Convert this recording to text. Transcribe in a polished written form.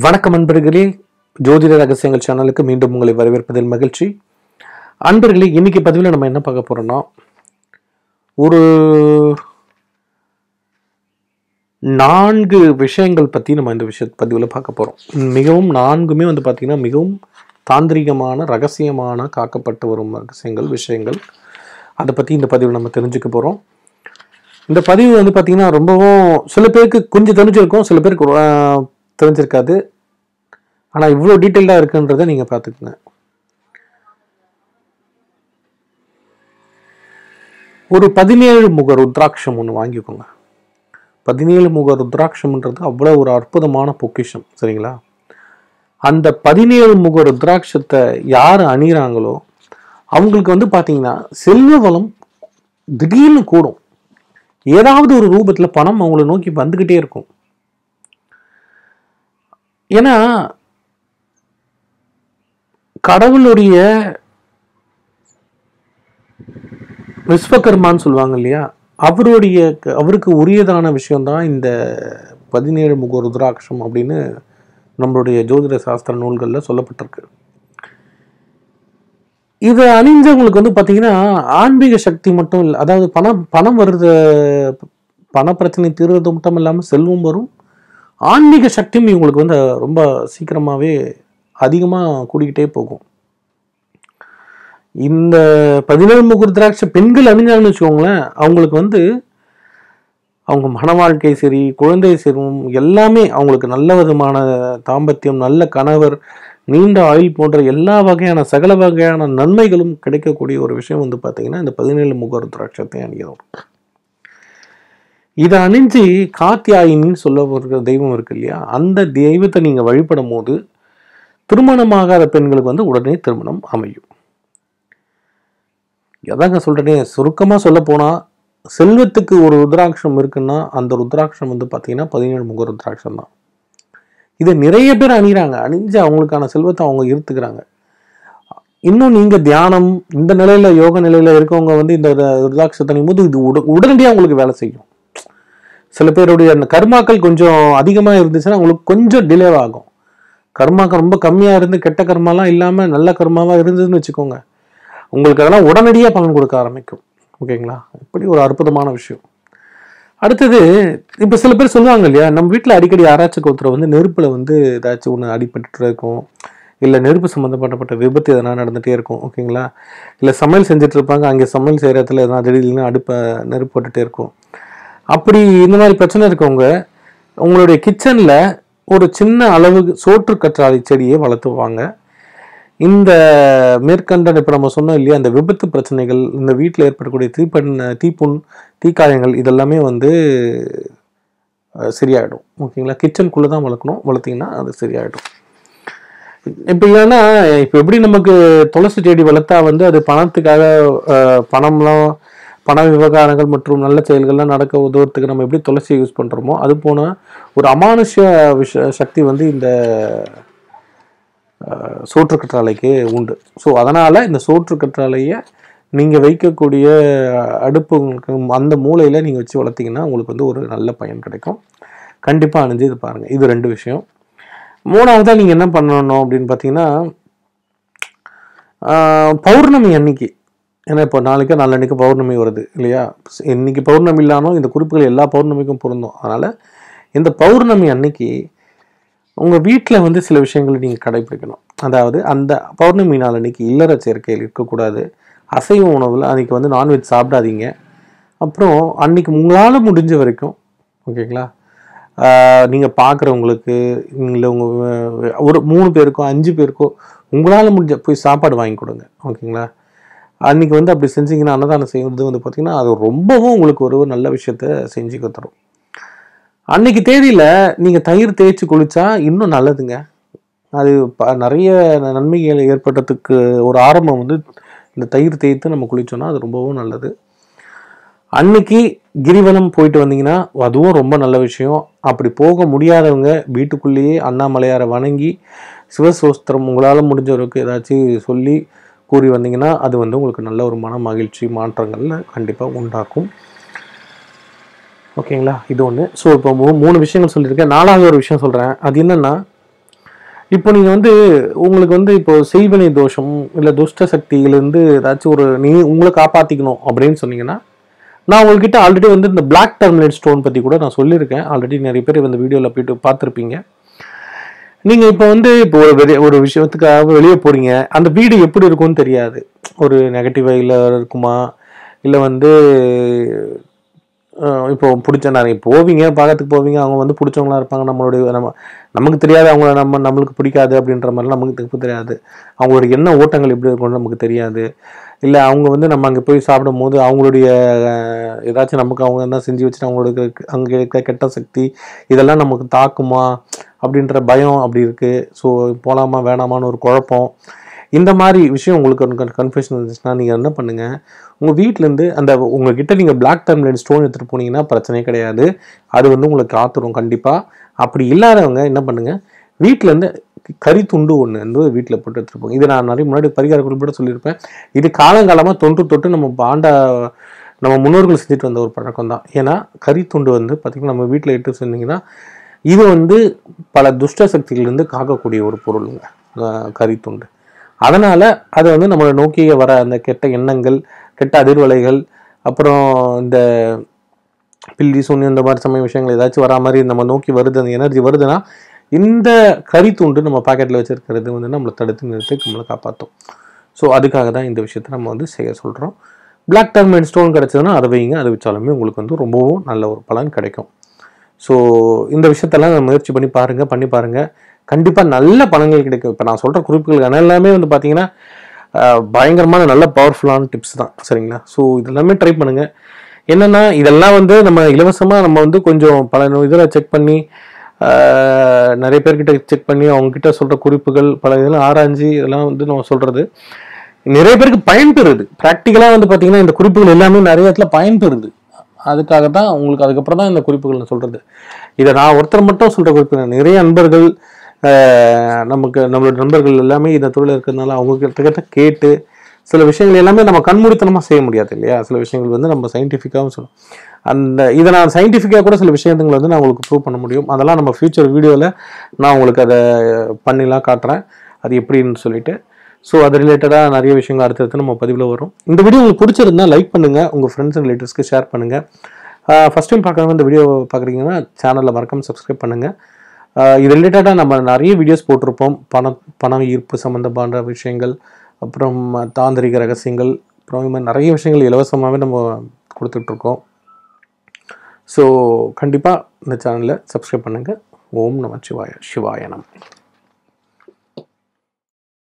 வணக்கம் அன்பர்களே, ஜோதிட ரகசியங்கள் சேனலுக்கு மீண்டும் உங்களை வரவேற்பதில் மகிழ்ச்சி. அன்பர்களே, இன்னைக்கு பதிவில் நம்ம என்ன பார்க்க போறோம்னா, ஒரு 4 விஷயங்கள் பற்றி நம்ம இந்த பதிவில் பார்க்க போகிறோம். மிகவும் 4மே வந்து பார்த்திங்கன்னா மிகவும் தாந்திரிகமான, ரகசியமான, காக்கப்பட்டு வரும் விஷயங்கள். அதை பற்றி இந்த பதிவில் நம்ம தெரிஞ்சுக்க போகிறோம். இந்த பதிவு வந்து பார்த்திங்கன்னா ரொம்பவும் சில பேருக்கு கொஞ்சம் தெரிஞ்சிருக்கும், சில பேருக்கு தெரிஞ்சிருக்காது. ஆனால் இவ்வளோ டீட்டெயிலாக இருக்குன்றதை நீங்கள் பார்த்துக்குங்க. ஒரு 17 முக ருத்ராட்சம் ஒன்று வாங்கிக்கோங்க. 17 முக ருத்ராட்சம்ன்றது அவ்வளோ ஒரு அற்புதமான பொக்கிஷம், சரிங்களா? அந்த 17 முக ருத்ராட்சத்தை யார் அணிகிறாங்களோ அவங்களுக்கு வந்து பார்த்தீங்கன்னா செல்வ வளம் திடீர்னு கூடும். ஏதாவது ஒரு ரூபத்தில் பணம் அவங்கள நோக்கி வந்துக்கிட்டே இருக்கும். ஏன்னா கடவுளுடைய விஸ்வகர்மான்னு சொல்லுவாங்க இல்லையா, அவருக்கு உரியதான விஷயம்தான் இந்த 17 முக ருத்ராட்சம் அப்படின்னு நம்மளுடைய ஜோதிட சாஸ்திர நூல்களில் சொல்லப்பட்டிருக்கு. இதை அணிஞ்சவங்களுக்கு வந்து பார்த்தீங்கன்னா ஆன்மீக சக்தி மட்டும் இல்லை, அதாவது பணம் வருது, பண பிரச்சனை தீர்றது மட்டும் இல்லாமல் செல்வம் வரும், ஆன்மீக சக்தியும் இவங்களுக்கு வந்து ரொம்ப சீக்கிரமாகவே அதிகமாக கூடிக்கிட்டே போகும். இந்த 17 முக ருத்ராட்ச பெண்கள் அணிஞ்சாங்கன்னு வச்சுக்கோங்களேன், அவங்களுக்கு வந்து அவங்க மன வாழ்க்கை சரி, குழந்தை செல்வம் எல்லாமே, அவங்களுக்கு நல்ல விதமான தாம்பத்தியம், நல்ல கணவர், நீண்ட ஆயுள் போன்ற எல்லா வகையான சகல வகையான நன்மைகளும் கிடைக்கக்கூடிய ஒரு விஷயம் வந்து பார்த்தீங்கன்னா இந்த 17 முக ருத்ராட்சத்தை அணியணும். இதை அணிஞ்சு காத்தியாயினின்னு சொல்ல ஒரு தெய்வம் இருக்கு இல்லையா, அந்த தெய்வத்தை நீங்கள் வழிபடும் போது திருமணமாகாத பெண்களுக்கு வந்து உடனே திருமணம் அமையும். எதாங்க சொல்றேனே, சுருக்கமாக சொல்ல போனால் செல்வத்துக்கு ஒரு ருத்ராட்சம் இருக்குன்னா அந்த ருத்ராட்சம் வந்து பார்த்தீங்கன்னா 17 முக ருத்ராட்சம் தான். இதை நிறைய பேர் அணிகிறாங்க, அணிஞ்சு அவங்களுக்கான செல்வத்தை அவங்க இருத்துக்கிறாங்க. இன்னும் நீங்கள் தியானம் இந்த நிலையில், யோக நிலையில் இருக்கவங்க வந்து இந்த ருத்ராட்சத்தை அணியும் போது இது உடனடியாக அவங்களுக்கு வேலை செய்யும். சில பேருடைய அந்த கர்மாக்கள் கொஞ்சம் அதிகமாக இருந்துச்சுன்னா உங்களுக்கு கொஞ்சம் டிலே ஆகும். கர்மாக்கள் ரொம்ப கம்மியாக இருந்து கெட்ட கர்மாலாம் இல்லாமல் நல்ல கர்மாவாக இருந்ததுன்னு வச்சுக்கோங்க, உங்களுக்கு அதெல்லாம் உடனடியாக பலன் கொடுக்க ஆரம்பிக்கும். ஓகேங்களா? இப்படி ஒரு அற்புதமான விஷயம். அடுத்தது, இப்போ சில பேர் சொல்லுவாங்க இல்லையா, நம்ம வீட்டில் அடிக்கடி யாராச்சும் ஒருத்தர் வந்து நெருப்பில் வந்து ஏதாச்சும் ஒன்று அடிபட்டு இருக்கும், இல்லை நெருப்பு சம்மந்தப்பட்ட விபத்து எதனா நடந்துகிட்டே இருக்கும். ஓகேங்களா? இல்லை சமையல் செஞ்சுட்டு இருப்பாங்க, அங்கே சமையல் செய்கிற இடத்துல எதனா திடீர்னு நெருப்பு போட்டுகிட்டே இருக்கும். அப்படி இந்த மாதிரி பிரச்சனை இருக்கவங்க உங்களுடைய கிச்சனில் ஒரு சின்ன அளவு சோற்று கற்றாழை செடியை வளர்த்துவாங்க. இந்த மேற்கண்ட இப்போ நம்ம சொன்னோம் இல்லையா, அந்த விபத்து பிரச்சனைகள், இந்த வீட்டில் ஏற்படக்கூடிய தீப்புண், தீக்காயங்கள் இதெல்லாமே வந்து சரியாயிடும். ஓகேங்களா? கிச்சனுக்குள்ளே தான் வளர்த்தீங்கன்னா அது சரியாயிடும். இப்போ ஏன்னா இப்போ எப்படி நமக்கு துளசி செடி வளர்த்தா வந்து அது பணத்துக்காக, பண விவகாரங்கள் மற்றும் நல்ல செயல்கள்லாம் நடக்க உதவுறதுக்கு நம்ம எப்படி துளசியை யூஸ் பண்ணுறோமோ, அது போன ஒரு அமானுஷ்ய சக்தி வந்து இந்த சோற்று கற்றாழைக்கு உண்டு. ஸோ அதனால் இந்த சோற்று கற்றாழையை நீங்கள் வைக்கக்கூடிய அடுப்புங்களுக்கு அந்த மூலையில் நீங்கள் வச்சு வளர்த்திங்கன்னா உங்களுக்கு வந்து ஒரு நல்ல பயன் கிடைக்கும். கண்டிப்பாக அணிஞ்சு இது பாருங்கள். இது 2 விஷயம். 3வதாக நீங்கள் என்ன பண்ணணும் அப்படின்னு பார்த்தீங்கன்னா, பௌர்ணமி அன்னைக்கு, ஏன்னா இப்போ நாளைக்கு நாளன்னைக்கு பௌர்ணமி வருது இல்லையா, இன்னைக்கு பௌர்ணமி இல்லாமல் இந்த குறிப்புகள் எல்லா பௌர்ணமிக்கும் பொருந்தும். அதனால் இந்த பௌர்ணமி அன்னைக்கு உங்கள் வீட்டில் வந்து சில விஷயங்களை நீங்கள் கடைபிடிக்கணும். அதாவது அந்த பௌர்ணமி நாள் அன்னைக்கு இல்லற சேர்க்கையில் இருக்கக்கூடாது, அசைவ உணவில் அன்றைக்கி வந்து நான்வெஜ் சாப்பிடாதீங்க. அப்புறம் அன்றைக்கி உங்களால் முடிஞ்ச வரைக்கும், ஓகேங்களா, நீங்கள் பார்க்குறவங்களுக்கு, இல்லை உங்கள் ஒரு 3 பேருக்கோ 5 பேருக்கோ உங்களால் முடிஞ்ச போய் சாப்பாடு வாங்கி கொடுங்க. ஓகேங்களா? அன்றைக்கி வந்து அப்படி செஞ்சிங்கன்னா, அன்னதானம் செய்வது வந்து பார்த்திங்கன்னா அது ரொம்பவும் உங்களுக்கு ஒரு நல்ல விஷயத்த செஞ்சுக்க தரும். அன்னைக்கு தேதியில் நீங்கள் தயிர் தேய்ச்சி குளித்தா இன்னும் நல்லதுங்க. அது நிறைய நன்மைகள் ஏற்படுறதுக்கு ஒரு ஆரம்பம் வந்து இந்த தயிர் தேய்த்து நம்ம குளித்தோன்னா அது ரொம்பவும் நல்லது. அன்னைக்கு கிரிவலம் போயிட்டு வந்தீங்கன்னா அதுவும் ரொம்ப நல்ல விஷயம். அப்படி போக முடியாதவங்க வீட்டுக்குள்ளேயே அண்ணாமலையாரை வணங்கி சிவசோஸ்திரம் உங்களால் முடிஞ்சவருக்கு ஏதாச்சும் சொல்லி கூறி வந்தீங்கன்னா அது வந்து உங்களுக்கு நல்ல ஒரு மன மகிழ்ச்சி மாற்றங்களில் கண்டிப்பாக உண்டாக்கும். ஓகேங்களா? இது ஒன்று. ஸோ இப்போ 3 விஷயங்கள் சொல்லியிருக்கேன். 4வது ஒரு விஷயம் சொல்கிறேன். அது என்னென்னா, இப்போ நீங்கள் வந்து உங்களுக்கு வந்து இப்போ செய்வினை தோஷம் இல்லை துஷ்ட சக்தியிலேருந்து ஏதாச்சும் ஒரு உங்களை காப்பாற்றிக்கணும் அப்படின்னு சொன்னீங்கன்னா, நான் உங்கள்கிட்ட ஆல்ரெடி வந்து இந்த பிளாக் டர்மலைட் ஸ்டோன் பற்றி கூட நான் சொல்லியிருக்கேன். ஆல்ரெடி நிறைய பேர் இந்த வீடியோவில் போயிட்டு பார்த்துருப்பீங்க. நீங்கள் இப்போ வந்து இப்போ ஒரு விஷயத்துக்காக வெளியே போகிறீங்க, அந்த வீடு எப்படி இருக்கும்னு தெரியாது. ஒரு நெகட்டிவ் வைல இருக்குமா, இல்லை வந்து இப்போ பிடிச்ச நிறைய போவீங்க, பார்க்கறதுக்கு போவீங்க, அவங்க வந்து பிடிச்சவங்களா இருப்பாங்க. நமக்கு தெரியாது, அவங்கள நம்மளுக்கு பிடிக்காது அப்படின்ற மாதிரிலாம் நமக்கு தெரியாது. அவங்களோட எண்ண ஓட்டங்கள் எப்படி இருக்கும்னு நமக்கு தெரியாது. இல்லை அவங்க வந்து நம்ம அங்கே போய் சாப்பிடும் போது அவங்களுடைய ஏதாச்சும் நமக்கு அவங்க என்ன செஞ்சு வச்சுட்டு அவங்களோட அங்கே இருக்க கெட்ட சக்தி இதெல்லாம் நமக்கு தாக்குமா அப்படின்ற பயம் அப்படி இருக்குது. ஸோ போகலாமா வேணாமான்னு ஒரு குழப்பம். இந்த மாதிரி விஷயம் உங்களுக்கு கன்ஃபியூஷன் இருந்துச்சுன்னா நீங்கள் என்ன பண்ணுங்கள், உங்கள் வீட்டிலேருந்து உங்கள்கிட்ட நீங்கள் பிளாக் டர்மலைட் ஸ்டோன் எடுத்துகிட்டு போனீங்கன்னா பிரச்சனையே கிடையாது. அது வந்து உங்களுக்கு காத்துரும் கண்டிப்பாக. அப்படி இல்லாதவங்க என்ன பண்ணுங்கள், வீட்டிலேருந்து கறி துண்டு ஒன்று வந்து வீட்டில் போட்டு எடுத்துகிட்டு போங்க. இது நான் நிறைய முன்னாடி பரிகார குறிப்பிட சொல்லியிருப்பேன். இது காலங்காலமாக தொட்டு நம்ம முன்னோர்கள் செஞ்சுட்டு வந்த ஒரு பழக்கம் தான். ஏன்னா கறி துண்டு வந்து பார்த்திங்கன்னா நம்ம வீட்டில் எடுத்து சொன்னீங்கன்னா இது வந்து பல துஷ்ட சக்திகளிலிருந்து காக்கக்கூடிய ஒரு பொருளுங்க கறி துண்டு. அதனால் அதை வந்து நம்மளை நோக்கி வர அந்த கெட்ட எண்ணங்கள், கெட்ட அதிர்வலைகள், அப்புறம் இந்த பில்லி சூன்யம் இந்த மாதிரி சமய விஷயங்கள் ஏதாச்சும் வரா மாதிரி நம்ம நோக்கி வருது, அந்த எனர்ஜி வருதுன்னா இந்த கறி துண்டு நம்ம பாக்கெட்டில் வச்சுருக்கிறது வந்து நம்மளை தடுத்து நிறுத்தி நம்மளை காப்பாற்றும். ஸோ அதுக்காக தான் இந்த விஷயத்தை நம்ம வந்து செய்ய சொல்கிறோம். பிளாக் டர்மலைட் ஸ்டோன் கிடச்சதுன்னா அதை வைங்க. அதை வச்சாலுமே உங்களுக்கு வந்து ரொம்பவும் நல்ல ஒரு பலன் கிடைக்கும். ஸோ இந்த விஷயத்தெல்லாம் முயற்சி பண்ணி பாருங்கள். கண்டிப்பாக நல்ல பலன்கள் கிடைக்கும். இப்போ நான் சொல்கிற குறிப்புகள் எல்லாமே வந்து பார்த்தீங்கன்னா பயங்கரமான நல்ல பவர்ஃபுல்லான டிப்ஸ் தான், சரிங்களா? ஸோ இதெல்லாமே ட்ரை பண்ணுங்கள். என்னென்னா இதெல்லாம் வந்து நம்ம இலவசமாக நம்ம வந்து கொஞ்சம் பல இதில் செக் பண்ணி நிறைய பேர்கிட்ட செக் பண்ணி அவங்ககிட்ட சொல்கிற குறிப்புகள் பல இதெல்லாம் ஆராய்ச்சி இதெல்லாம் வந்து நம்ம சொல்கிறது நிறைய பேருக்கு பயன்பெறுது. ப்ராக்டிக்கலாக வந்து பார்த்தீங்கன்னா இந்த குறிப்புகள் எல்லாமே நிறைய இடத்துல பயன்பெறுது. அதுக்காக தான் உங்களுக்கு அதுக்கப்புறம் தான் இந்த குறிப்புகள் நான் சொல்கிறது. இதை நான் ஒருத்தர் மட்டும் சொல்கிற குறிப்பு, நிறைய நண்பர்கள் நம்மளோட நண்பர்கள் எல்லாமே இந்த தொழில் இருக்கிறதுனால அவங்க கிட்ட கேட்டு சில விஷயங்கள் எல்லாமே நம்ம கண்மூடித்தனமாக செய்ய முடியாது இல்லையா? சில விஷயங்கள் வந்து நம்ம சயின்டிஃபிக்காகவும் சொல்லணும். இதை நான் சயின்டிஃபிக்காக கூட சில விஷயங்களை வந்து நான் உங்களுக்கு ப்ரூவ் பண்ண முடியும். அதெல்லாம் நம்ம ஃபியூச்சர் வீடியோவில் நான் உங்களுக்கு அதை பண்ணிலாம் காட்டுறேன், அது எப்படின்னு சொல்லிட்டு. ஸோ அது ரிலேட்டடாக நிறைய விஷயங்கள் அடுத்தடுத்து நம்ம பதிவில் வரும். இந்த வீடியோ உங்களுக்கு பிடிச்சிருந்தா லைக் பண்ணுங்கள், உங்கள் ஃப்ரெண்ட்ஸ் அண்ட் ரிலேட்டிவ்ஸ்க்கு ஷேர் பண்ணுங்கள். ஃபஸ்ட் டைம் பார்க்குறவங்க இந்த வீடியோ பார்க்குறீங்கன்னா சேனலில் மறக்காம சப்ஸ்கிரைப் பண்ணுங்கள். இது ரிலேட்டடாக நம்ம நிறைய வீடியோஸ் போட்டிருப்போம். பணம் ஈர்ப்பு சம்மந்தமான விஷயங்கள், அப்புறம் தாந்திரிக ரகசியங்கள், அப்புறம் இது மாதிரி நிறைய விஷயங்கள் இலவசமாகவே நம்ம கொடுத்துட்ருக்கோம். ஸோ கண்டிப்பாக இந்த சேனலில் சப்ஸ்கிரைப் பண்ணுங்கள். ஓம் நம சிவாய. சிவாய நம.